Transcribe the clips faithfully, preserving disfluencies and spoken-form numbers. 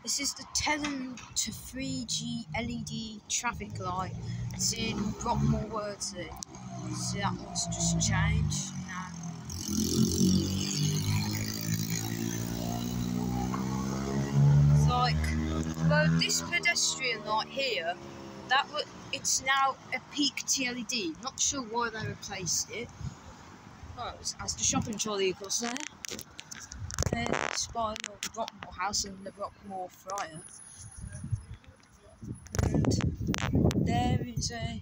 This is the Telent to three G L E D traffic light. It's in Brockmoor Wordsey. So that one's just changed now. It's like, well, this pedestrian light here, that was, it's now a peak T L E D. Not sure why they replaced it. Oh, it's as the shopping trolley goes there. It's by the Brockmoor house and the Brockmoor fryer. And there is a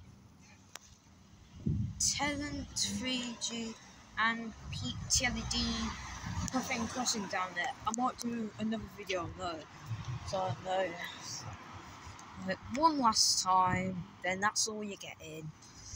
Telent three G and peak T L E D nothing crossing down there. I might do another video on that. So I know. But one last time, then that's all you're getting.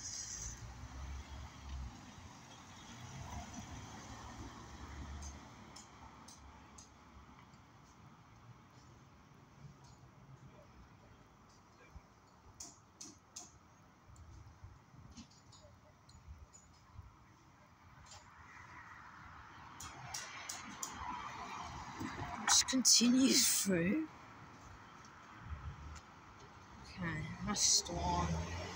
Just continue through. Okay, that's the one.